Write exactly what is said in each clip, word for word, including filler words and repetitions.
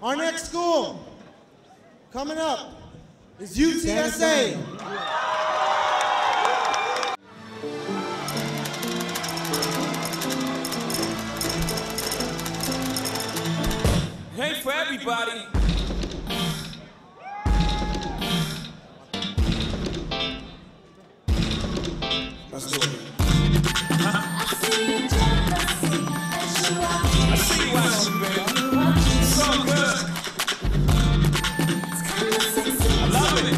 Our next school coming up is U T S A. Hey for everybody. Let's do it. I see you watching, baby. It's all good. I love it.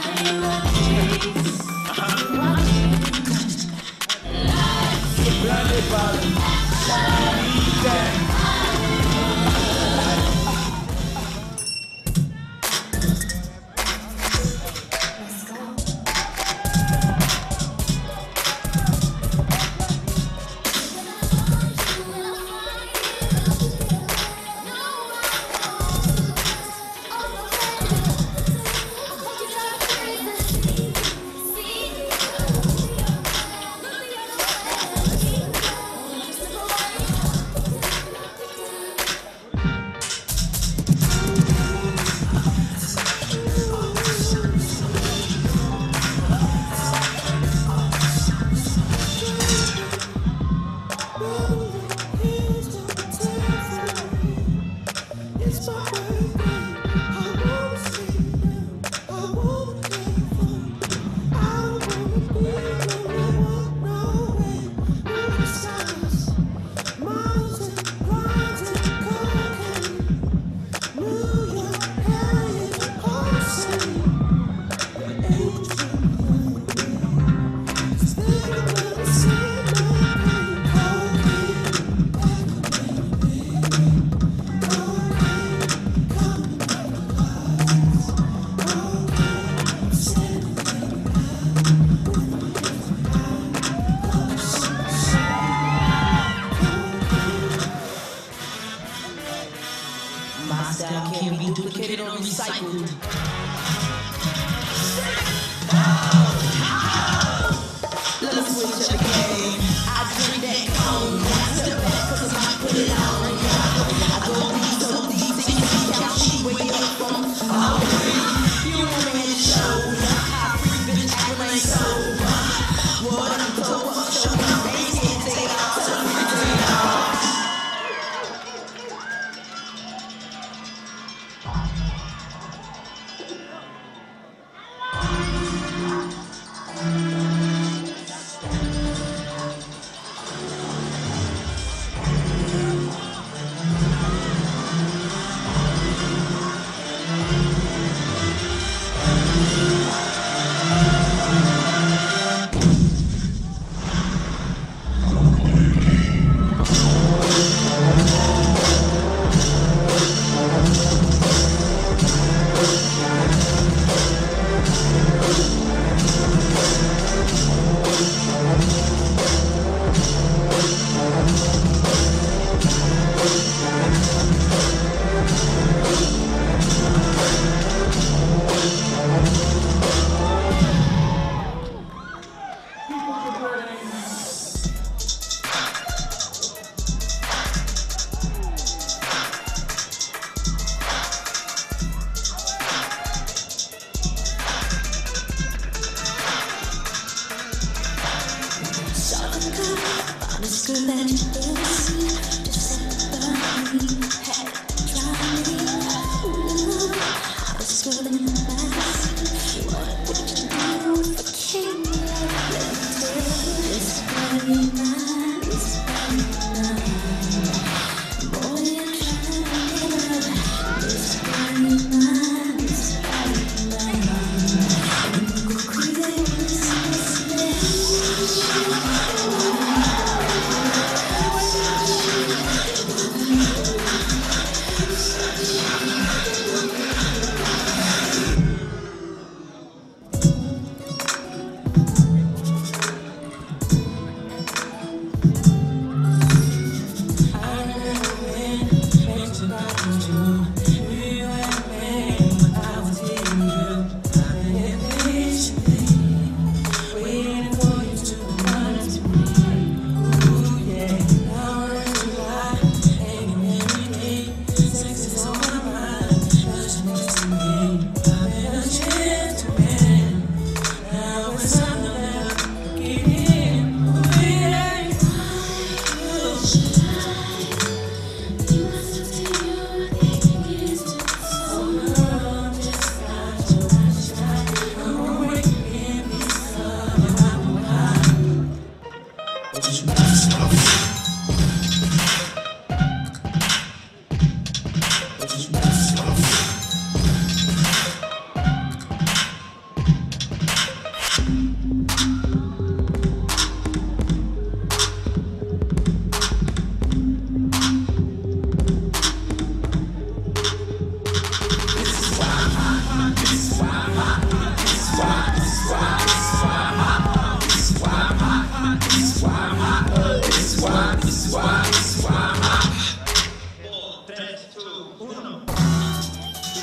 Blinded by the need that. My style can't be duplicated or recycled. Let's switch up the game. I drink that cone. I step back cause I might put it on. I go deep, so deep, so you see how she wake up from. Oh, you want me to show. High free bitch acting like sober. What I'm told, what I'm showing. They can't take it off, so I'm gonna take it off.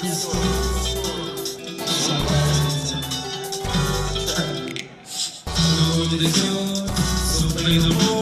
So play the